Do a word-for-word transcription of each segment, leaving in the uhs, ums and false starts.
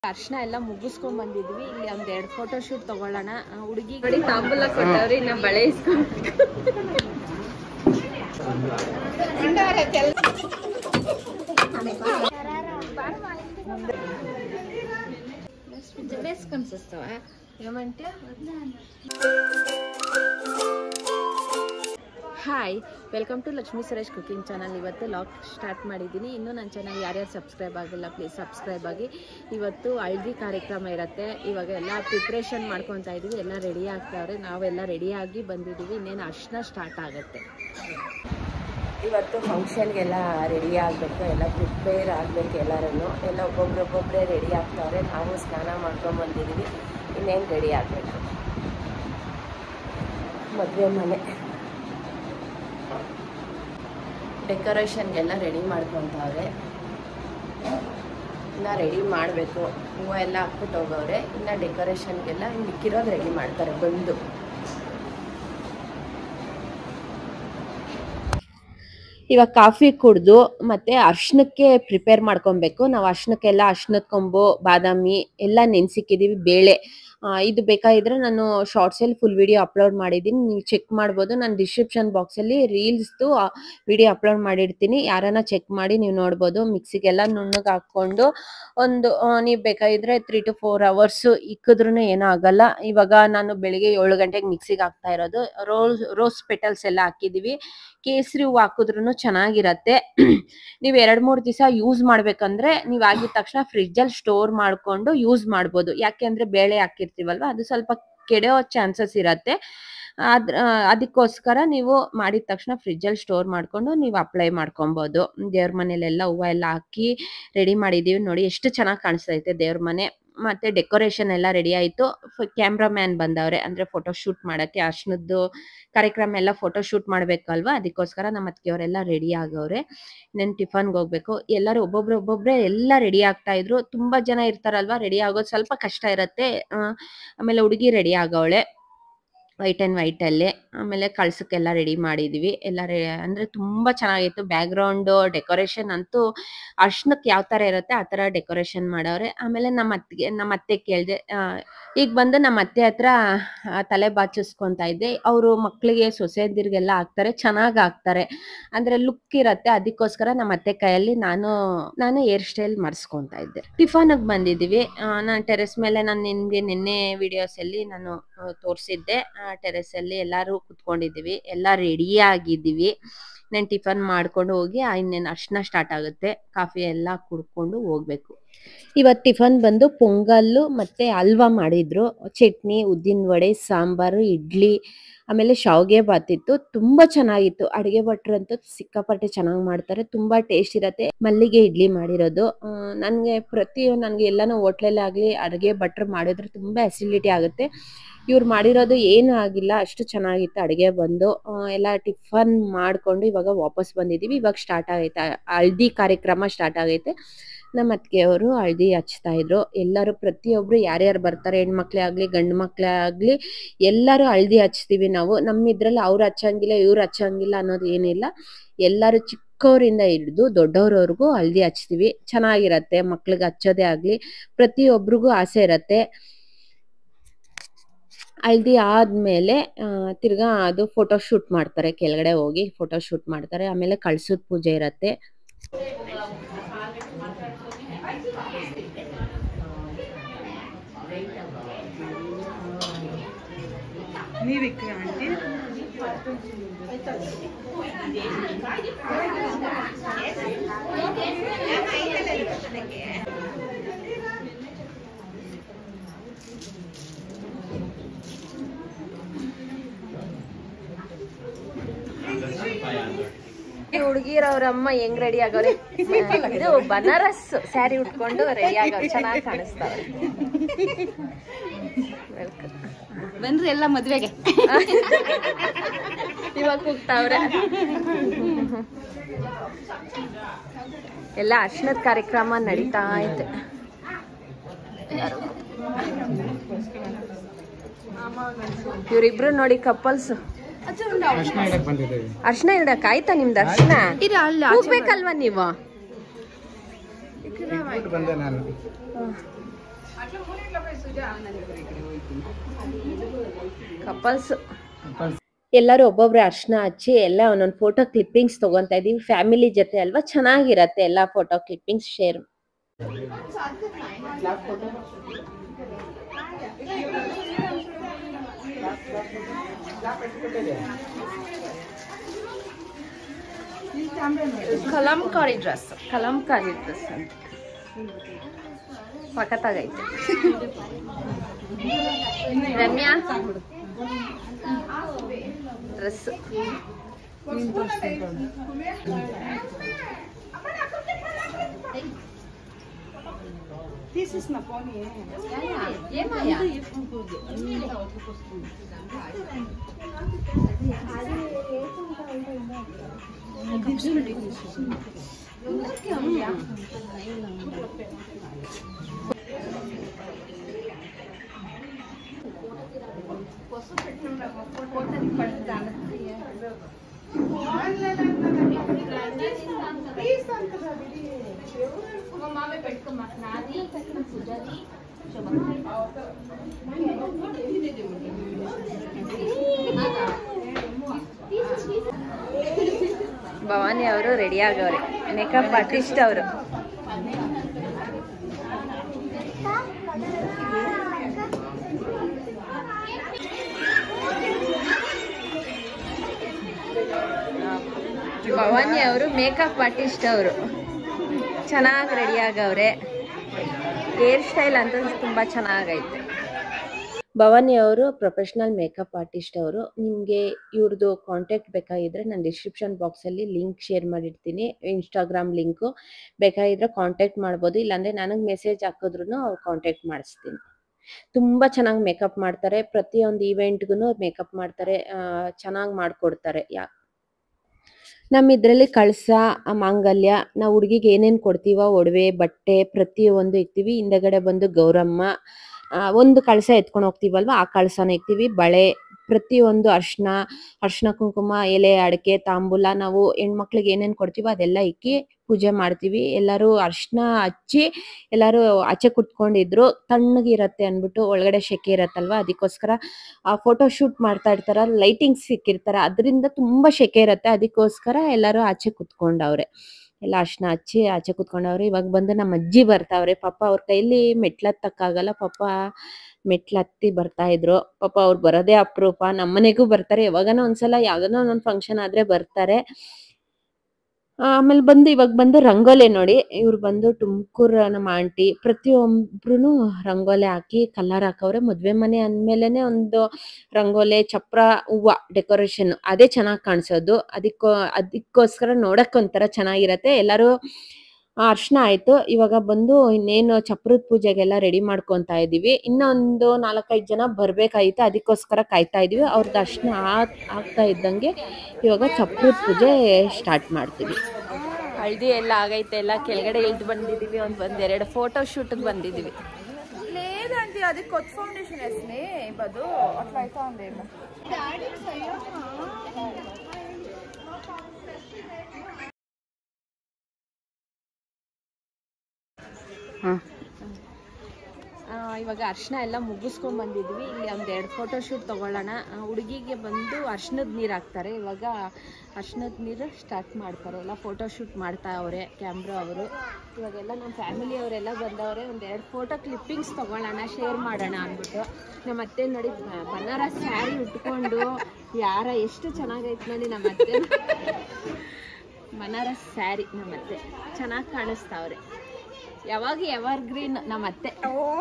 ಅರ್ಶನ ಎಲ್ಲ ಮುಗಿಸ್ಕೊಂಡ್ ಬಂದಿದ್ವಿ. ಇಲ್ಲಿ ಒಂದ್ ಎರಡು ಫೋಟೋ ಶೂಟ್ ತಗೊಳ್ಳೋಣ. ಹುಡುಗಿ ಗಡಿ ತಾಂಬೂಲ ಕೊಟ್ಟವ್ರಿ, ಇನ್ನ ಬಳೆ ಇಸ್ಕೊಂಡು ಕನ್ಸಿಸ್ತವ ಏಮಂಟ್ಯ. Hi, welcome to Lakshmi Suresh cooking channel. ಇವತ್ತು ಲಾಗ್ ಸ್ಟಾರ್ಟ್ ಮಾಡಿದ್ದೀನಿ. ಇನ್ನೂ ನನ್ನ ಚಾನಲ್ ಯಾರ್ಯಾರು ಸಬ್ಸ್ಕ್ರೈಬ್ ಆಗಿಲ್ಲ ಪ್ಲೀಸ್ ಸಬ್ಸ್ಕ್ರೈಬ್ ಆಗಿ. ಇವತ್ತು ಹಳದಿ ಕಾರ್ಯಕ್ರಮ ಇರುತ್ತೆ. ಇವಾಗ ಎಲ್ಲ ಪ್ರಿಪ್ರೇಷನ್ ಮಾಡ್ಕೊತಾ ಇದ್ದೀವಿ. ಎಲ್ಲ ರೆಡಿ ಆಗ್ತಾವ್ರೆ, ನಾವೆಲ್ಲ ರೆಡಿಯಾಗಿ ಬಂದಿದ್ದೀವಿ. ಇನ್ನೇನು ಅರ್ಶನ ಸ್ಟಾರ್ಟ್ ಆಗುತ್ತೆ. ಇವತ್ತು ಫಂಕ್ಷನ್ಗೆಲ್ಲ ರೆಡಿ ಆಗಬೇಕು, ಎಲ್ಲ ಪ್ರಿಪೇರ್ ಆಗಬೇಕು. ಎಲ್ಲರೂ ಎಲ್ಲ ಒಬ್ಬೊಬ್ರು ಒಬ್ಬೊಬ್ಬರೇ ರೆಡಿ ಆಗ್ತಾವ್ರೆ. ನಾವು ಸ್ನಾನ ಮಾಡ್ಕೊಂಬಂದಿದ್ದೀವಿ, ಇನ್ನೇನು ರೆಡಿ ಆಗಬೇಕು. ಮದುವೆ ಮನೆ ಡೆಕೋರೇಷನ್ಗೆಲ್ಲ ರೆಡಿ ಮಾಡ್ಕೊತಾವ್ರೆ. ಇನ್ನು ರೆಡಿ ಮಾಡಬೇಕು. ಹೂವು ಎಲ್ಲ ಹಾಕ್ಬಿಟ್ಟು ಹೋಗವ್ರೆ. ಇನ್ನು ಡೆಕೋರೇಷನ್ಗೆಲ್ಲ ಮಿಕ್ಕಿರೋದು ರೆಡಿ ಮಾಡ್ತಾರೆ ಬಂದು. ಇವಾಗ ಕಾಫಿ ಕುಡಿದು ಮತ್ತೆ ಅರ್ಶನಕ್ಕೆ ಪ್ರಿಪೇರ್ ಮಾಡ್ಕೊಬೇಕು. ನಾವು ಅರ್ಶನಕ್ಕೆಲ್ಲ ಅರ್ಶನದ ಕೊಂಬು, ಬಾದಾಮಿ ಎಲ್ಲ ನೆನೆಸಿಕ್ಕಿದ್ದೀವಿ. ಬೇಳೆ ಇದು ಬೇಕಾಗಿದ್ರೆ ನಾನು ಶಾರ್ಟ್ಸಲ್ಲಿ ಫುಲ್ ವಿಡಿಯೋ ಅಪ್ಲೋಡ್ ಮಾಡಿದ್ದೀನಿ, ನೀವು ಚೆಕ್ ಮಾಡ್ಬೋದು. ನಾನು ಡಿಸ್ಕ್ರಿಪ್ಷನ್ ಬಾಕ್ಸಲ್ಲಿ ರೀಲ್ಸ್ದು ವಿಡಿಯೋ ಅಪ್ಲೋಡ್ ಮಾಡಿರ್ತೀನಿ, ಯಾರನ್ನ ಚೆಕ್ ಮಾಡಿ ನೀವು ನೋಡ್ಬೋದು. ಮಿಕ್ಸಿಗೆಲ್ಲ ನುಣ್ಣಗೆ ಹಾಕ್ಕೊಂಡು ಒಂದು ನೀವು ಬೇಕಾಗಿದ್ರೆ ತ್ರೀ ಟು ಫೋರ್ ಅವರ್ಸು ಇಕ್ಕಿದ್ರೂ ಏನೂ ಆಗಲ್ಲ. ಇವಾಗ ನಾನು ಬೆಳಿಗ್ಗೆ ಏಳು ಗಂಟೆಗೆ ಮಿಕ್ಸಿಗೆ ಹಾಕ್ತಾ ಇರೋದು. ರೋಸ್ ರೋಸ್ ಪೆಟಲ್ಸ್ ಎಲ್ಲ ಹಾಕಿದ್ದೀವಿ. ಕೇಸರಿ ಹೂವು ಹಾಕಿದ್ರೂ ಚೆನ್ನಾಗಿರತ್ತೆ. ನೀವು ಎರಡು ಮೂರು ದಿವಸ ಯೂಸ್ ಮಾಡ್ಬೇಕಂದ್ರೆ ನೀವು ಆಗಿದ ತಕ್ಷಣ ಫ್ರಿಜ್ಜಲ್ಲಿ ಸ್ಟೋರ್ ಮಾಡಿಕೊಂಡು ಯೂಸ್ ಮಾಡ್ಬೋದು. ಯಾಕೆ ಅಂದರೆ ಬೇಳೆ ಹಾಕಿರ್ತೀವಲ್ವ, ಅದು ಸ್ವಲ್ಪ ಕೆಡೋ ಚಾನ್ಸಸ್ ಇರತ್ತೆ. ಅದ್ರ ಅದಕ್ಕೋಸ್ಕರ ನೀವು ಮಾಡಿದ ತಕ್ಷಣ ಫ್ರಿಜ್ಜಲ್ಲಿ ಸ್ಟೋರ್ ಮಾಡಿಕೊಂಡು ನೀವು ಅಪ್ಲೈ ಮಾಡ್ಕೊಬೋದು. ದೇವ್ರ ಮನೇಲೆಲ್ಲ ಹೂವು ಎಲ್ಲ ಹಾಕಿ ರೆಡಿ ಮಾಡಿದ್ದೀವಿ. ನೋಡಿ ಎಷ್ಟು ಚೆನ್ನಾಗಿ ಕಾಣಿಸ್ತೈತೆ ದೇವ್ರ ಮನೆ. ಮತ್ತು ಡೆಕೋರೇಷನ್ ಎಲ್ಲ ರೆಡಿ ಆಯಿತು. ಕ್ಯಾಮ್ರಾಮ್ಯಾನ್ ಬಂದವ್ರೆ, ಅಂದರೆ ಫೋಟೋ ಶೂಟ್ ಮಾಡೋಕ್ಕೆ. ಅರ್ಶನದ್ದು ಕಾರ್ಯಕ್ರಮ ಎಲ್ಲ ಫೋಟೋ ಶೂಟ್ ಮಾಡಬೇಕಲ್ವ, ಅದಕ್ಕೋಸ್ಕರ ನಮ್ಮ ಅತ್ತಿಗೆಯವರೆಲ್ಲ ರೆಡಿ ಆಗವ್ರೆ. ನಾನು ಟಿಫನ್ಗೆ ಹೋಗ್ಬೇಕು. ಎಲ್ಲರೂ ಒಬ್ಬೊಬ್ರು ಒಬ್ಬೊಬ್ಬರೇ ಎಲ್ಲ ರೆಡಿ ಆಗ್ತಾ ಇದ್ರು. ತುಂಬ ಜನ ಇರ್ತಾರಲ್ವ, ರೆಡಿ ಆಗೋದು ಸ್ವಲ್ಪ ಕಷ್ಟ ಇರುತ್ತೆ. ಆಮೇಲೆ ಹುಡುಗಿ ರೆಡಿ ಆಗವಳೆ ವೈಟ್ ಆ್ಯಂಡ್ ವೈಟಲ್ಲೇ. ಆಮೇಲೆ ಕಳ್ಸಕ್ಕೆಲ್ಲ ರೆಡಿ ಮಾಡಿದ್ವಿ. ಎಲ್ಲ ರೇ ಅಂದರೆ ತುಂಬ ಚೆನ್ನಾಗಿತ್ತು. ಬ್ಯಾಕ್ಗ್ರೌಂಡು ಡೆಕೋರೇಷನ್ ಅಂತೂ ಅರ್ಶನಕ್ಕೆ ಯಾವ ಥರ ಇರುತ್ತೆ ಆ ಥರ ಡೆಕೋರೇಷನ್ ಮಾಡವ್ರೆ. ಆಮೇಲೆ ನಮ್ಮ ಅತ್ತಿಗೆ ನಮ್ಮ ಅತ್ತೆ ಕೇಳಿದೆ, ಈಗ ಬಂದು ನಮ್ಮ ಅತ್ತೆ ಹತ್ರ ತಲೆ ಬಾಚಿಸ್ಕೊತಾ ಇದ್ದೆ. ಅವರು ಮಕ್ಕಳಿಗೆ ಸೊಸೆಯಂದಿರಿಗೆಲ್ಲ ಹಾಕ್ತಾರೆ, ಚೆನ್ನಾಗಿ ಹಾಕ್ತಾರೆ, ಅಂದರೆ ಲುಕ್ ಇರುತ್ತೆ. ಅದಕ್ಕೋಸ್ಕರ ನಮ್ಮ ಅತ್ತೆ ಕೈಯಲ್ಲಿ ನಾನು ನಾನು ಹೇರ್ ಸ್ಟೈಲ್ ಮಾಡಿಸ್ಕೊತಾ ಇದ್ದೆ. ಟಿಫಾನಿಗೆ ಬಂದಿದ್ದೀವಿ. ನಾನು ಟೆರೆಸ್ ಮೇಲೆ ನಾನು ನಿಮಗೆ ನಿನ್ನೆ ವಿಡಿಯೋಸಲ್ಲಿ ನಾನು ತೋರಿಸಿದ್ದೆ. ಟೆರೆಸಲ್ಲಿ ಎಲ್ಲರೂ ಕುತ್ಕೊಂಡಿದ್ದೀವಿ, ಎಲ್ಲ ರೆಡಿ ಆಗಿದ್ದೀವಿ. ನಾನು ಟಿಫನ್ ಮಾಡ್ಕೊಂಡು ಹೋಗಿ ಇನ್ನೇನು ಅರ್ಶನ ಸ್ಟಾರ್ಟ್ ಆಗುತ್ತೆ. ಕಾಫಿ ಎಲ್ಲ ಕುಡ್ಕೊಂಡು ಹೋಗ್ಬೇಕು. ಇವತ್ತು ಟಿಫನ್ ಬಂದು ಪೊಂಗಲ್ಲು ಮತ್ತು ಹಲ್ವಾ ಮಾಡಿದ್ರು. ಚಟ್ನಿ, ಉದ್ದಿನ ವಡೆ, ಸಾಂಬಾರು, ಇಡ್ಲಿ, ಆಮೇಲೆ ಶಾವಿಗೆ ಬಾತಿತ್ತು. ತುಂಬ ಚೆನ್ನಾಗಿತ್ತು. ಅಡುಗೆ ಭಟ್ರು ಅಂತೂ ಸಿಕ್ಕಾಪಟ್ಟೆ ಚೆನ್ನಾಗಿ ಮಾಡ್ತಾರೆ, ತುಂಬ ಟೇಸ್ಟ್ ಇರುತ್ತೆ. ಮಲ್ಲಿಗೆ ಇಡ್ಲಿ ಮಾಡಿರೋದು. ನನಗೆ ಪ್ರತಿ ನನಗೆ ಎಲ್ಲನೂ ಹೋಟ್ಲಲ್ಲೇ ಆಗಲಿ ಅಡುಗೆ ಭಟ್ರು ಮಾಡಿದ್ರೆ ತುಂಬ ಅಸಿಡಿಟಿ ಆಗುತ್ತೆ. ಇವ್ರು ಮಾಡಿರೋದು ಏನೂ ಆಗಿಲ್ಲ, ಅಷ್ಟು ಚೆನ್ನಾಗಿತ್ತು ಅಡುಗೆ ಬಂದು. ಎಲ್ಲ ಟಿಫನ್ ಮಾಡಿಕೊಂಡು ಇವಾಗ ವಾಪಸ್ ಬಂದಿದ್ದೀವಿ. ಇವಾಗ ಸ್ಟಾರ್ಟ್ ಆಗೈತೆ ಹಳದಿ ಕಾರ್ಯಕ್ರಮ ಸ್ಟಾರ್ಟ್ ಆಗೈತೆ. ನಮ್ಮ ಅತ್ತಿಗೆಯವರು ಹಳದಿ ಹಚ್ತಾ ಇದ್ರು. ಎಲ್ಲರೂ ಪ್ರತಿಯೊಬ್ಬರು ಯಾರ್ಯಾರು ಬರ್ತಾರೆ, ಹೆಣ್ಮಕ್ಳೇ ಆಗಲಿ ಗಂಡು ಮಕ್ಕಳೇ ಆಗಲಿ ಎಲ್ಲರೂ ಹಳದಿ ಹಚ್ತೀವಿ ನಾವು. ನಮ್ಮ ಇದರಲ್ಲಿ ಅವ್ರು ಹಚ್ಚಂಗಿಲ್ಲ ಇವ್ರು ಹಚ್ಚಂಗಿಲ್ಲ ಅನ್ನೋದು ಏನಿಲ್ಲ. ಎಲ್ಲರೂ ಚಿಕ್ಕವರಿಂದ ಹಿಡಿದು ದೊಡ್ಡವ್ರವ್ರಿಗೂ ಹಳದಿ ಹಚ್ತೀವಿ. ಚೆನ್ನಾಗಿರತ್ತೆ. ಮಕ್ಳಿಗೆ ಹಚ್ಚೋದೇ ಆಗಲಿ ಪ್ರತಿಯೊಬ್ಬರಿಗೂ ಆಸೆ ಇರತ್ತೆ. ಹಳದಿ ಆದಮೇಲೆ ತಿರ್ಗಾ ಅದು ಫೋಟೋ ಶೂಟ್ ಮಾಡ್ತಾರೆ. ಕೆಳಗಡೆ ಹೋಗಿ ಫೋಟೋ ಶೂಟ್ ಮಾಡ್ತಾರೆ. ಆಮೇಲೆ ಕಳ್ಸದ ಪೂಜೆ ಇರತ್ತೆ. ಹುಡುಗಿರವ್ರಮ್ಮ ಹೆಂಗ್ ರೆಡಿ ಆಗವ್ರೆ. ಇದು ಬನಾರಸ್ ಸ್ಯಾರಿ ಉಟ್ಕೊಂಡು ರೆಡಿ ಆಗವ್ರೆ, ಚೆನ್ನಾಗಿ ಕಾಣಿಸ್ತಾವ್ರೆ. ಬನ್ರಿ ಎಲ್ಲ ಮದ್ವೆಗೆ. ಇವಾಗ ಕೂಗ್ತಾವ್ರೆ. ಎಲ್ಲ ಅರ್ಶನದ ಕಾರ್ಯಕ್ರಮ ನಡೀತಾ ಐತೆ. ಇವರಿಬ್ರು ನೋಡಿ ಕಪಲ್ಸ್. ಅರ್ಶನ ಇಡಕ್ ಆಯ್ತಾ ನಿಮ್ದು ಅರ್ಶನ? ಹೋಗ್ಬೇಕಲ್ವಾ ನೀವು? ಕಪಲ್ಸ್ ಎಲ್ಲರೂ ಒಬ್ಬೊಬ್ರೆ ಅರ್ಶನ ಹಚ್ಚಿ ಎಲ್ಲ ಒಂದೊಂದು ಫೋಟೋ ಕ್ಲಿಪ್ಪಿಂಗ್ಸ್ ತಗೊಂತಾ ಇದೀವಿ. ಫ್ಯಾಮಿಲಿ ಜೊತೆ ಅಲ್ವಾ, ಚೆನ್ನಾಗಿರತ್ತೆ ಎಲ್ಲ photo clippings share. Kalamkari dress Kalamkari dress ಅಂತ ಸಖತ್ತಾಗೈತೆ. Ramya dress This is my pony. ये माया ಭವಾನಿ ಅವರು ರೆಡಿ ಆಗವ್ರೆ, ಮೇಕಪ್ ಆರ್ಟಿಸ್ಟ್ ಅವರು. ಭವಾನಿ ಅವರು ಮೇಕಪ್ ಆರ್ಟಿಸ್ಟ್ ಅವರು ಚೆನ್ನಾಗಿ ರೆಡಿ ಆಗವ್ರೆ. ಹೇರ್ ಸ್ಟೈಲ್ ಅಂತ ತುಂಬಾ ಚೆನ್ನಾಗೈತೆ. ಭವಾನಿ ಅವರು ಪ್ರೊಫೆಷನಲ್ ಮೇಕಪ್ ಆರ್ಟಿಸ್ಟ್ ಅವರು. ನಿಮಗೆ ಇವ್ರದ್ದು ಕಾಂಟ್ಯಾಕ್ಟ್ ಬೇಕಾಗಿದ್ರೆ ನಾನು ಡಿಸ್ಕ್ರಿಪ್ಷನ್ ಬಾಕ್ಸಲ್ಲಿ ಲಿಂಕ್ ಶೇರ್ ಮಾಡಿರ್ತೀನಿ, ಇನ್ಸ್ಟಾಗ್ರಾಮ್ ಲಿಂಕು. ಬೇಕಾಗಿದ್ರೆ ಕಾಂಟ್ಯಾಕ್ಟ್ ಮಾಡ್ಬೋದು, ಇಲ್ಲಾಂದರೆ ನನಗೆ ಮೆಸೇಜ್ ಹಾಕಿದ್ರು ಅವ್ರು ಕಾಂಟ್ಯಾಕ್ಟ್ ಮಾಡಿಸ್ತೀನಿ. ತುಂಬ ಚೆನ್ನಾಗಿ ಮೇಕಪ್ ಮಾಡ್ತಾರೆ, ಪ್ರತಿಯೊಂದು ಈವೆಂಟ್ಗೂ ಮೇಕಪ್ ಮಾಡ್ತಾರೆ, ಚೆನ್ನಾಗಿ ಮಾಡಿಕೊಡ್ತಾರೆ. ಯಾ ನಮ್ಮ ಇದರಲ್ಲಿ ಕಳಸ, ಮಾಂಗಲ್ಯ, ನಾವು ಹುಡುಗಿಗೆ ಏನೇನು ಕೊಡ್ತೀವೋ ಒಡವೆ, ಬಟ್ಟೆ ಪ್ರತಿಯೊಂದು ಇಕ್ತೀವಿ. ಹಿಂದಗಡೆ ಬಂದು ಗೌರಮ್ಮ, ಒಂದು ಕಳಸ ಎತ್ಕೊಂಡು ಹೋಗ್ತೀವಲ್ವ ಆ ಕಳಸನ ಇಕ್ತೀವಿ. ಬಳೆ, ಪ್ರತಿಯೊಂದು ಅರ್ಶಿನ ಅರ್ಶಿನ ಕುಂಕುಮ, ಎಲೆ, ಅಡಿಕೆ, ತಾಂಬೂಲ, ನಾವು ಹೆಣ್ಮಕ್ಳಿಗೆ ಏನೇನು ಕೊಡ್ತೀವೋ ಅದೆಲ್ಲ ಇಕ್ಕಿ ಪೂಜೆ ಮಾಡ್ತೀವಿ. ಎಲ್ಲರೂ ಅರ್ಶಿನ ಹಚ್ಚಿ ಎಲ್ಲರೂ ಆಚೆ ಕುತ್ಕೊಂಡಿದ್ರು. ತಣ್ಣಗಿರತ್ತೆ ಅಂದ್ಬಿಟ್ಟು, ಒಳಗಡೆ ಶೆಕೆ ಇರತ್ತಲ್ವ, ಅದಕ್ಕೋಸ್ಕರ ಆ ಫೋಟೋ ಶೂಟ್ ಮಾಡ್ತಾ ಇರ್ತಾರ, ಲೈಟಿಂಗ್ಸ್ ಸಿಕ್ಕಿರ್ತಾರೆ, ಅದರಿಂದ ತುಂಬ ಶೆಕೆ ಇರುತ್ತೆ. ಅದಕ್ಕೋಸ್ಕರ ಎಲ್ಲರೂ ಆಚೆ ಕುತ್ಕೊಂಡವ್ರೆ, ಎಲ್ಲ ಅರ್ಶಿನ ಹಚ್ಚಿ ಆಚೆ ಕುತ್ಕೊಂಡವ್ರೆ. ಇವಾಗ ಬಂದು ನಮ್ಮ ಅಜ್ಜಿ ಬರ್ತಾವ್ರೆ. ಪಾಪ ಅವ್ರ ಕೈಲಿ ಮೆಟ್ಲತ್ತಕ್ಕಾಗಲ್ಲ, ಪಾಪ ಮೆಟ್ಲತ್ತಿ ಬರ್ತಾ ಇದ್ರು. ಪಾಪ ಅವ್ರು ಬರೋದೇ ಅಪರೂಪ. ನಮ್ಮನೆಗೂ ಬರ್ತಾರೆ, ಯಾವಾಗನೋ ಒಂದ್ಸಲ ಯಾವ್ದನೋ ಒಂದೊಂದು ಫಂಕ್ಷನ್ ಆದ್ರೆ ಬರ್ತಾರೆ. ಆಮೇಲೆ ಬಂದು ಇವಾಗ ಬಂದು ರಂಗೋಲೆ ನೋಡಿ, ಇವ್ರು ಬಂದು ತುಮಕೂರು ನಮ್ಮ ಆಂಟಿ. ಪ್ರತಿಯೊಬ್ರು ರಂಗೋಲೆ ಹಾಕಿ ಕಲರ್ ಹಾಕವ್ರೆ. ಮದ್ವೆ ಮನೆ ಅಂದ್ಮೇಲೆನೆ ಒಂದು ರಂಗೋಲೆ, ಚಪ್ರ, ಹೂವ ಡೆಕೋರೇಷನ್ ಅದೇ ಚೆನ್ನಾಗಿ ಕಾಣಿಸೋದು. ಅದಕ್ಕೋ ಅದಕ್ಕೋಸ್ಕರ ನೋಡಕ್ ಒಂಥರ ಚೆನ್ನಾಗಿರತ್ತೆ. ಎಲ್ಲರೂ ಅರ್ಶನ ಆಯ್ತು. ಇವಾಗ ಬಂದು ಇನ್ನೇನು ಚಪ್ರದ ಪೂಜೆಗೆಲ್ಲ ರೆಡಿ ಮಾಡ್ಕೊತಾ ಇದೀವಿ. ಇನ್ನೊಂದು ನಾಲ್ಕೈದು ಜನ ಬರ್ಬೇಕಾಗಿತ್ತು, ಅದಕ್ಕೋಸ್ಕರ ಕಾಯ್ತಾ ಇದೀವಿ. ಅವ್ರದ್ದು ಅರ್ಶನ ಆಗ್ತಾ ಇದ್ದಂಗೆ ಇವಾಗ ಚಪ್ರದ ಪೂಜೆ ಸ್ಟಾರ್ಟ್ ಮಾಡ್ತೀವಿ. ಹಳದಿ ಎಲ್ಲ ಆಗೈತೆ, ಎಲ್ಲ ಕೆಳಗಡೆ ಇಳ್ದು ಬಂದಿದೀವಿ. ಒಂದ್ ಒಂದೆರಡು ಫೋಟೋ ಶೂಟ್ಗೆ ಬಂದಿದೀವಿ. లేదండి అది కొత్త ఫౌండేషన్ వేసి బదు అట్లా అయితే ఉందేమో. ಇವಾಗ ಅರ್ಶಿನ ಎಲ್ಲ ಮುಗಿಸ್ಕೊಂಡ್ ಬಂದಿದ್ವಿ. ಇಲ್ಲಿ ಒಂದೆರಡು ಫೋಟೋ ಶೂಟ್ ತಗೊಳ್ಳೋಣ. ಹುಡುಗಿಗೆ ಬಂದು ಅರ್ಶಿನದ ನೀರು ಹಾಕ್ತಾರೆ. ಇವಾಗ ಅರ್ಶಿನದ ನೀರು ಸ್ಟಾರ್ಟ್ ಮಾಡ್ತಾರೆ, ಎಲ್ಲ ಫೋಟೋ ಶೂಟ್ ಮಾಡ್ತಾ ಅವ್ರೆ ಕ್ಯಾಮ್ರಾ ಅವರು. ಇವಾಗೆಲ್ಲ ನಮ್ಮ ಫ್ಯಾಮಿಲಿ ಅವರೆಲ್ಲ ಬಂದವ್ರೆ. ಒಂದೆರಡು ಫೋಟೋ ಕ್ಲಿಪ್ಪಿಂಗ್ಸ್ ತಗೊಳ್ಳೋಣ, ಶೇರ್ ಮಾಡೋಣ ಅಂದ್ಬಿಟ್ಟು. ನಮ್ಮ ಅತ್ತೆ ನೋಡಿ ಬನಾರಸ್ ಸ್ಯಾರಿ ಉಟ್ಕೊಂಡು ಯಾರ ಎಷ್ಟು ಚೆನ್ನಾಗೈತೆ ನೋಡಿ. ನಮ್ಮ ಅತ್ತೆ ಬನಾರಸ್ ಸ್ಯಾರಿ, ನಮ್ಮ ಅತ್ತೆ ಚೆನ್ನಾಗಿ ಕಾಣಿಸ್ತಾವ್ರೆ. ಯಾವಾಗ ಎವರ್ ಗ್ರೀನ್ ನಮ್ಮ ಅತ್ತೆ.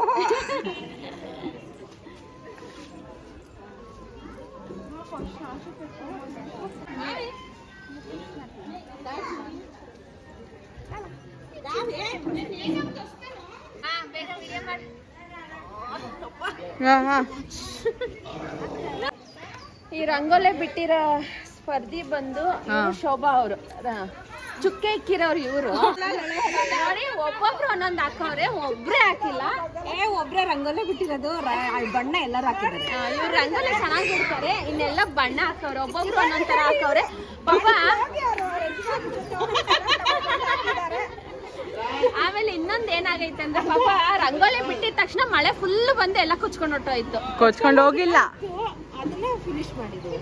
ಈ ರಂಗೋಲೆ ಬಿಟ್ಟಿರೋ ಸ್ಪರ್ಧಿ ಬಂದು ಶೋಭಾ ಅವರು, ಚುಕ್ಕೆ ಇಕ್ಕಿರೋರು ಇವರು. ನೋಡಿ ಒಬ್ಬೊಬ್ರು ಒಂದೊಂದು ಹಾಕವ್ರೆ, ಒಬ್ರೇ ಹಾಕಿಲ್ಲ. ಏ ಒಬ್ರೇ ರಂಗೋಲೆ ಬಿಟ್ಟಿರೋದು, ಬಣ್ಣ ಎಲ್ಲರೂ ಹಾಕಿದ್ದಾರೆ. ಇವ್ರು ರಂಗೋಲೆ ಚೆನ್ನಾಗಿ ಬಿಡ್ತಾರೆ, ಇನ್ನೆಲ್ಲ ಬಣ್ಣ ಹಾಕವ್ರೆ, ಒಬ್ಬೊಬ್ರು ಒಂದೊಂದ್ ತರ ಹಾಕವ್ರೆ. ಪಾಪ ಆಮೇಲೆ ಇನ್ನೊಂದ್ ಏನಾಗೈತೆ ಅಂದ್ರೆ, ಪಾಪ ರಂಗೋಲೆ ಬಿಟ್ಟಿದ ತಕ್ಷಣ ಮಳೆ ಫುಲ್ ಬಂದು ಎಲ್ಲ ಕೊಚ್ಕೊಂಡು ಹೊಟ್ಟೋಯ್ತು. ಕೊಚ್ಕೊಂಡು ಹೋಗಿಲ್ಲ, ಅದನ್ನ ಫಿನಿಶ್ ಮಾಡಿದ್ರು.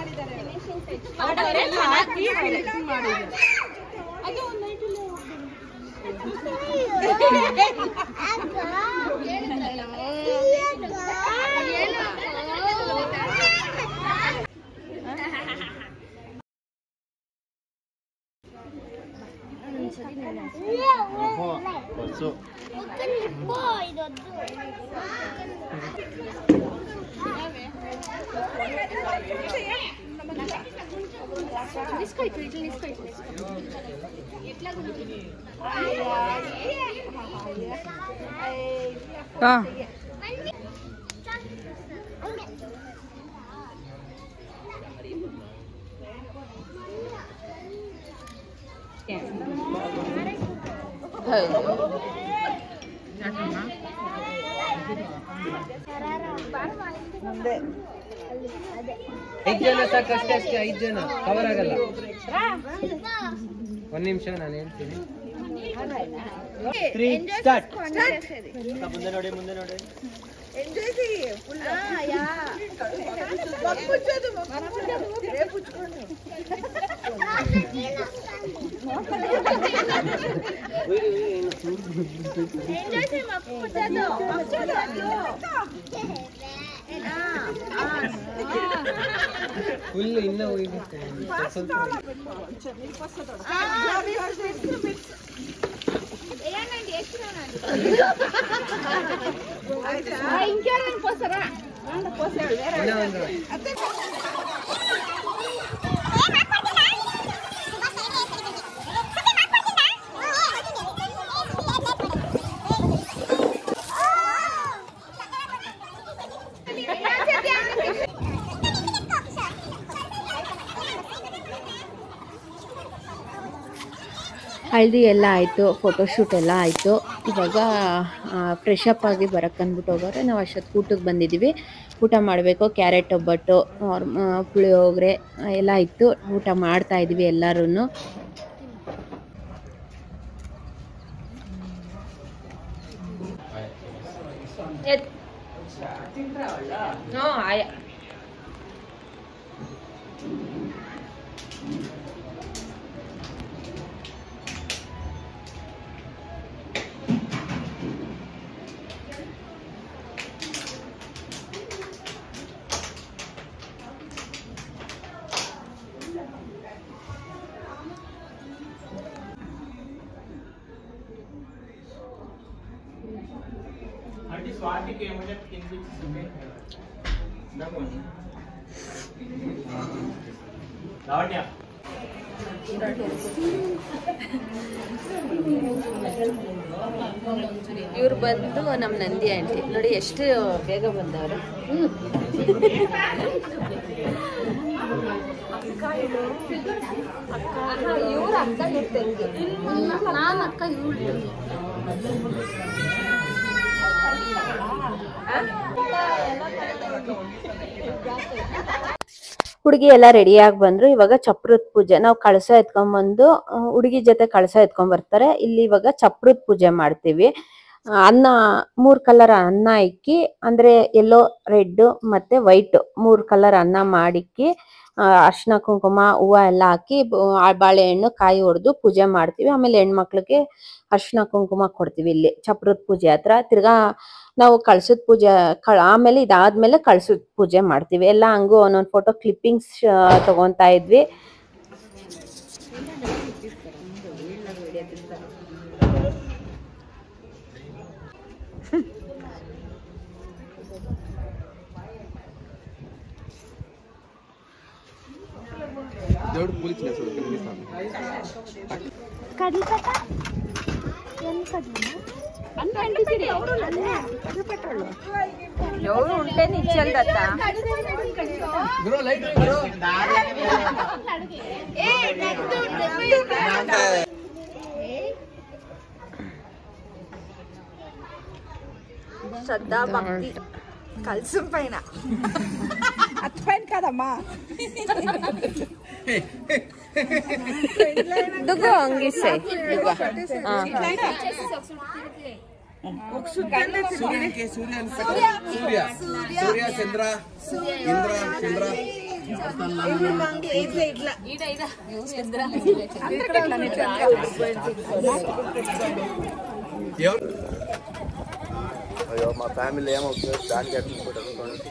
ಅದು ಐದು ಜನ ಸಾಕಷ್ಟೇ, ಅಷ್ಟೇ ಐದು ಜನ ಕವರ್ ಆಗಲ್ಲ. ಒಂದ್ ನಿಮಿಷ ನಾನು ಹೇಳ್ತೀನಿ. ಮುಂದೆ ನೋಡಿ, ಮುಂದೆ ನೋಡಿ. ಫುಲ್ ಇನ್ನ ಹೋಗಿರುತ್ತೆ ಸ್ವಲ್ಪ. ಹಳದಿ ಎಲ್ಲ ಆಯಿತು, ಫೋಟೋಶೂಟ್ ಎಲ್ಲ ಆಯಿತು. ಇವಾಗ ಫ್ರೆಶ್ ಅಪ್ ಆಗಿ ಬರೋಕ್ಕೆ ಅಂದ್ಬಿಟ್ಟು ಹೋಗೋರೆ. ನಾವು ಅಷ್ಟೊತ್ತು ಊಟಕ್ಕೆ ಬಂದಿದ್ದೀವಿ, ಊಟ ಮಾಡಬೇಕು. ಕ್ಯಾರೆಟ್ ಒಬ್ಬಟ್ಟು, ಪುಳಿಯೋಗರೆ ಎಲ್ಲ ಇತ್ತು, ಊಟ ಮಾಡ್ತಾ ಇದ್ವಿ ಎಲ್ಲರೂ. ಇವ್ರು ಬಂದು ನಮ್ಮ ನಂದಿ ಆಂಟಿ ನೋಡಿ ಎಷ್ಟು ಬೇಗ ಬಂದವರು. ಇವ್ರ ಅಕ್ಕ ಇರ್ತಂಗೆ, ನಾನು ಅಕ್ಕ ಇವ್ರು. ಹುಡುಗಿ ಎಲ್ಲ ರೆಡಿಯಾಗಿ ಬಂದ್ರು. ಇವಾಗ ಚಪ್ರದ ಪೂಜೆ, ನಾವು ಕಳಸ ಎತ್ಕೊಂಡ್ಬಂದು ಹುಡುಗಿ ಜೊತೆ ಕಳಸ ಎತ್ಕೊಂಡ್ ಬರ್ತಾರೆ. ಇಲ್ಲಿ ಇವಾಗ ಚಪ್ರದ ಪೂಜೆ ಮಾಡ್ತೀವಿ. ಅನ್ನ ಮೂರ್ ಕಲರ್ ಅನ್ನ ಇಕ್ಕಿ, ಅಂದ್ರೆ ಯೆಲ್ಲೋ, ರೆಡ್ ಮತ್ತೆ ವೈಟ್ ಮೂರ್ ಕಲರ್ ಅನ್ನ ಮಾಡಿಕ್ಕಿ, ಅರ್ಶಿನ ಕುಂಕುಮ ಹೂವ ಎಲ್ಲ ಹಾಕಿ ಬಾಳೆಹಣ್ಣು ಕಾಯಿ ಹೊಡೆದು ಪೂಜೆ ಮಾಡ್ತೀವಿ. ಆಮೇಲೆ ಹೆಣ್ಮಕ್ಳಿಗೆ ಅರ್ಶಿನ ಕುಂಕುಮ ಕೊಡ್ತೀವಿ ಇಲ್ಲಿ ಚಪ್ರದ ಪೂಜೆ ಹತ್ರ. ತಿರ್ಗಾ ನಾವು ಕಳ್ಸದ ಪೂಜೆ ಆಮೇಲೆ ಇದಾದ್ಮೇಲೆ ಕಳ್ಸದ ಪೂಜೆ ಮಾಡ್ತೀವಿ. ಎಲ್ಲ ಹಂಗು ಒಂದೊಂದು ಫೋಟೋ ಕ್ಲಿಪ್ಪಿಂಗ್ಸ್ ತಗೊಂತಾ ಇದ್ವಿ. ఎవరు ఉంటే నిచ్చాలి దత్త శ్రద్ధ భక్తి కలుసు పైన అత్పైన కదమ్మా దుగు అంగిసే దుగు ಸೂರ್ಯನಿಗೆ ಸೂರ್ಯ ಸೂರ್ಯ ಸೂರ್ಯ ಚಂದ್ರ ಇಂದ್ರ ಚಂದ್ರ అయ్యో మా ఫ్యామిలీ ఏమవుతుంది దానికి ఎట్టుకుంటారు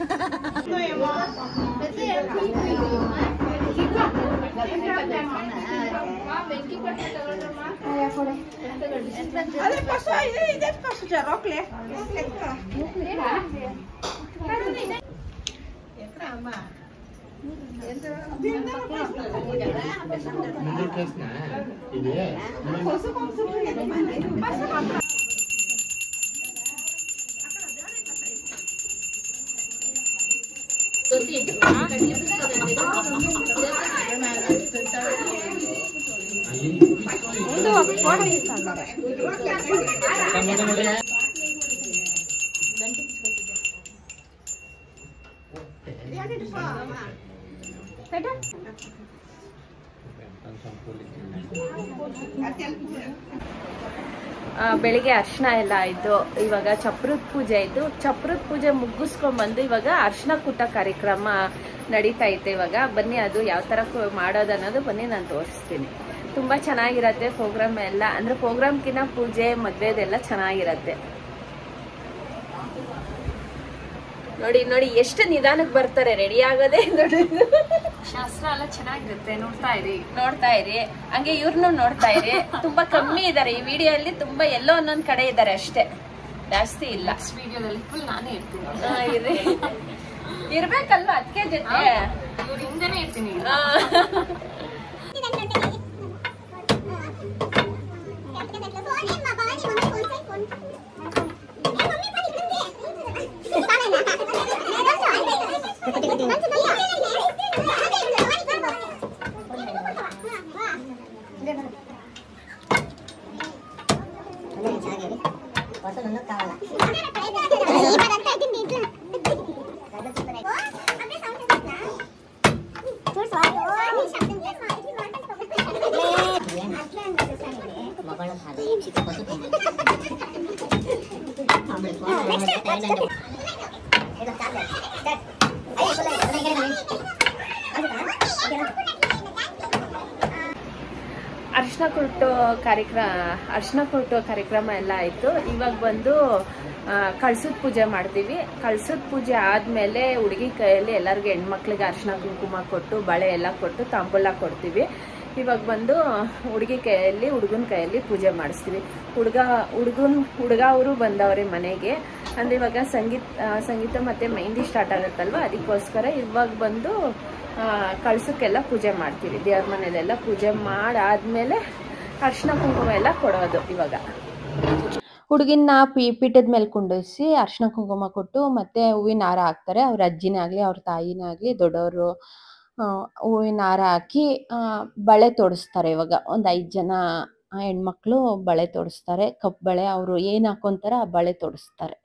ಬೆಳಿಗ್ಗೆ ಅರ್ಶನ ಎಲ್ಲ ಆಯ್ತು. ಇವಾಗ ಚಪ್ರದ ಪೂಜೆ ಆಯ್ತು. ಚಪ್ರದ ಪೂಜೆ ಮುಗಿಸ್ಕೊಂಡ್ ಬಂದು ಇವಾಗ ಅರ್ಶನ ಕೂಟ ಕಾರ್ಯಕ್ರಮ ನಡೀತಾ ಐತೆ. ಇವಾಗ ಬನ್ನಿ ಅದು ಯಾವ ತರ ಮಾಡೋದು ಅನ್ನೋದು ಬನ್ನಿ ನಾನು ತೋರಿಸ್ತೀನಿ. ತುಂಬಾ ಚೆನ್ನಾಗಿರತ್ತೆ ಪ್ರೋಗ್ರಾಮ್ ಎಲ್ಲ. ಅಂದ್ರೆ ಪ್ರೋಗ್ರಾಮ್ಕಿನ್ನ ಪೂಜೆ ಮದ್ವೆದೆಲ್ಲ ಚೆನ್ನಾಗಿರತ್ತೆ. ನೋಡಿ ನೋಡಿ ಎಷ್ಟು ನಿಧಾನಕ್ಕೆ ಬರ್ತಾರೆ, ರೆಡಿ ಆಗೋದೇ ನೋಡಿ. ಶಾಸ್ತ್ರ ಎಲ್ಲ ಚೆನ್ನಾಗಿರುತ್ತೆ, ನೋಡ್ತಾ ಇರಿ ನೋಡ್ತಾ ಇರಿ ಹಂಗೆ ಇವ್ರನ್ನು ನೋಡ್ತಾ ಇರಿ. ತುಂಬಾ ಕಮ್ಮಿ ಇದಾರೆ ಈ ವಿಡಿಯೋ ಅಲ್ಲಿ, ತುಂಬಾ ಎಲ್ಲೋ ಒಂದೊಂದ್ ಕಡೆ ಇದಾರೆ ಅಷ್ಟೇ, ಜಾಸ್ತಿ ಇಲ್ಲ. ವಿಡಿಯೋದಲ್ಲಿ ಫುಲ್ ನಾನೇ ಇರ್ತೀನಿ. ಇರ್ಬೇಕಲ್ವಾ ಅದಕ್ಕೆ ಜೊತೆ ಇವ್ರ ಹಿಂದೆನೆ ಇರ್ತೀನಿ. ಅರ್ಶನ ಕೊಟ್ಟು ಕಾರ್ಯಕ್ರಮ ಅರ್ಶನ ಕೊಟ್ಟು ಕಾರ್ಯಕ್ರಮ ಎಲ್ಲ ಆಯ್ತು. ಇವಾಗ ಬಂದು ಕಳ್ಸದ ಪೂಜೆ ಮಾಡ್ತೀವಿ. ಕಳ್ಸದ ಪೂಜೆ ಆದ್ಮೇಲೆ ಹುಡುಗಿ ಕೈಯಲ್ಲಿ ಎಲ್ಲರಿಗೂ ಹೆಣ್ಮಕ್ಳಿಗೆ ಅರ್ಶನ ಕುಂಕುಮ ಕೊಟ್ಟು ಬಳೆ ಎಲ್ಲ ಕೊಟ್ಟು ತಾಂಬೂಲ ಕೊಡ್ತೀವಿ. ಇವಾಗ ಬಂದು ಹುಡುಗಿ ಕೈಯಲ್ಲಿ ಹುಡುಗನ ಕೈಯಲ್ಲಿ ಪೂಜೆ ಮಾಡಿಸ್ತೀವಿ. ಹುಡುಗ ಹುಡುಗನ್ ಹುಡುಗ ಅವರು ಬಂದವ್ರೆ ಮನೆಗೆ. ಅಂದ್ರೆ ಇವಾಗ ಸಂಗೀತ ಸಂಗೀತ ಮತ್ತೆ ಮೆಹಂದಿ ಸ್ಟಾರ್ಟ್ ಆಗುತ್ತಲ್ವ, ಅದಕ್ಕೋಸ್ಕರ ಇವಾಗ ಬಂದು ಕಳ್ಸಕ್ಕೆಲ್ಲ ಪೂಜೆ ಮಾಡ್ತೀವಿ. ದೇವ್ರ ಮನೇಲೆಲ್ಲ ಪೂಜೆ ಮಾಡಾದ್ಮೇಲೆ ಅರ್ಶನ ಕುಂಕುಮ ಎಲ್ಲ ಕೊಡೋದು. ಇವಾಗ ಹುಡುಗಿನ ಪಿ ಪೀಠದ ಮೇಲೆ ಕುಂಡಿಸಿ ಅರ್ಶನ ಕುಂಕುಮ ಕೊಟ್ಟು ಮತ್ತೆ ಹೂವಿನ ಹಾರ ಹಾಕ್ತಾರೆ. ಅವ್ರ ಅಜ್ಜಿನೇ ಆಗಲಿ ಅವ್ರ ತಾಯಿನೇ ಆಗಲಿ ದೊಡ್ಡವರು ಹೂವಿನ ಹಾರ ಹಾಕಿ ಬಳೆ ತೊಡಿಸ್ತಾರೆ. ಇವಾಗ ಒಂದು ಐದು ಜನ ಹೆಣ್ಮಕ್ಳು ಬಳೆ ತೊಡಿಸ್ತಾರೆ. ಕಪ್ ಬಳೆ ಅವರು ಏನು ಹಾಕೊಂತಾರ ಆ ಬಳೆ ತೊಡಿಸ್ತಾರೆ.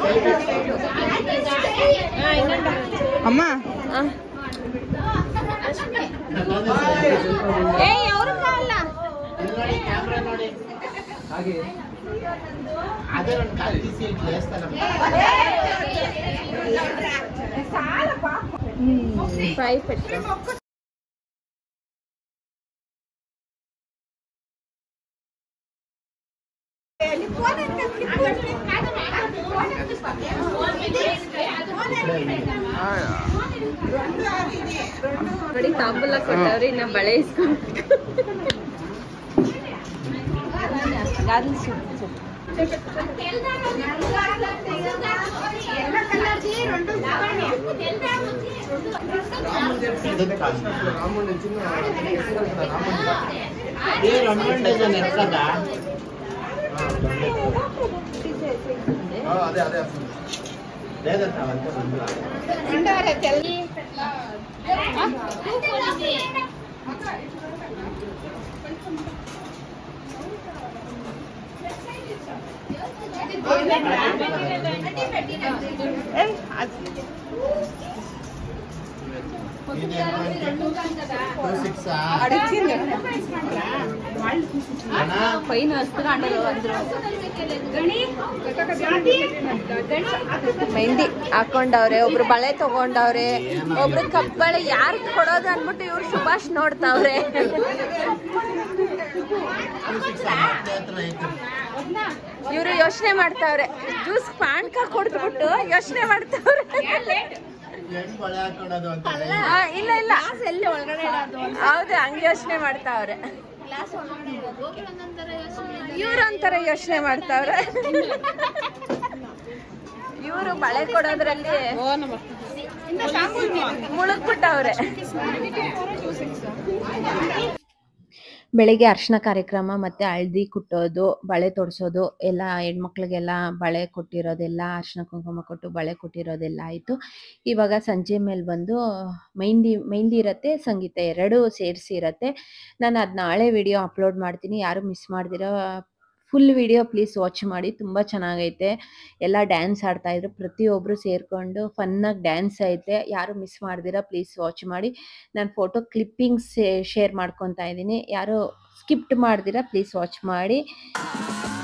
ಅಮ್ಮ ಫ್ರೈ ಪೆಟ್ಟು ನೋಡಿ ತಾಂಬೂಲ ಕೊಟ್ಟವ್ರಿ ಇನ್ನ ಬಳೆ ಇಸ್ಕೊಂಡು అదే అదే ಪೈನ ವಸ್ತು ಅಂಡರು ಅಂದ್ರು ಮೆಹಂದಿ ಹಾಕೊಂಡವ್ರೆ, ಒಬ್ರು ಬಳೆ ತಗೊಂಡವ್ರೆ, ಒಬ್ರು ಕಪ್ಪಳೆ ಯಾರು ಕೊಡೋದು ಅನ್ಬಿಟ್ಟು ಇವ್ರು ಸುಭಾಷ್ ನೋಡ್ತಾವ್ರೆ. ಇವ್ರು ಯೋಚನೆ ಮಾಡ್ತಾವ್ರೆ, ಜ್ಯೂಸ್ ಪಾನ್ಕ ಕೊಡ್ಬಿಟ್ಟು ಯೋಚನೆ ಮಾಡ್ತಾವ್ರೆ. ಇಲ್ಲ ಇಲ್ಲ ಹೌದು, ಹಂಗೆ ಯೋಚನೆ ಮಾಡ್ತಾವ್ರೆ. ಇವ್ರೊಂಥರ ಯೋಚನೆ ಮಾಡ್ತಾವ್ರೆ. ಇವರು ಬಳೆ ಕೊಡೋದ್ರಲ್ಲಿ ಮುಳುಗ್ಬಿಟ್ಟವ್ರೆ. ಬೆಳಿಗ್ಗೆ ಅರ್ಶಿನ ಕಾರ್ಯಕ್ರಮ ಮತ್ತು ಹಳದಿ ಕುಟ್ಟೋದು, ಬಳೆ ತೊಡಿಸೋದು ಎಲ್ಲ ಹೆಣ್ಮಕ್ಳಿಗೆಲ್ಲ ಬಳೆ ಕೊಟ್ಟಿರೋದೆಲ್ಲ, ಅರ್ಶಿನ ಕುಂಕುಮ ಕೊಟ್ಟು ಬಳೆ ಕೊಟ್ಟಿರೋದೆಲ್ಲ ಆಯಿತು. ಇವಾಗ ಸಂಜೆ ಮೇಲೆ ಬಂದು ಮೆಹಂದಿ ಮೆಹಂದಿ ಇರುತ್ತೆ, ಸಂಗೀತ ಎರಡೂ ಸೇರಿಸಿ ಇರುತ್ತೆ. ನಾನು ಅದು ನಾಳೆ ವಿಡಿಯೋ ಅಪ್ಲೋಡ್ ಮಾಡ್ತೀನಿ, ಯಾರು ಮಿಸ್ ಮಾಡ್ದಿರೋ ಫುಲ್ ವಿಡಿಯೋ ಪ್ಲೀಸ್ ವಾಚ್ ಮಾಡಿ. ತುಂಬ ಚೆನ್ನಾಗೈತೆ. ಎಲ್ಲ ಡ್ಯಾನ್ಸ್ ಆಡ್ತಾಯಿದ್ರು, ಪ್ರತಿಯೊಬ್ಬರು ಸೇರಿಕೊಂಡು ಫನ್ನಾಗಿ ಡ್ಯಾನ್ಸ್ ಐತೆ. ಯಾರು ಮಿಸ್ ಮಾಡ್ದಿರ ಪ್ಲೀಸ್ ವಾಚ್ ಮಾಡಿ. ನಾನು ಫೋಟೋ ಕ್ಲಿಪ್ಪಿಂಗ್ಸ್ ಶೇರ್ ಮಾಡ್ಕೊತಾ ಇದ್ದೀನಿ, ಯಾರು ಸ್ಕಿಪ್ಟ್ ಮಾಡ್ದಿರ ಪ್ಲೀಸ್ ವಾಚ್ ಮಾಡಿ.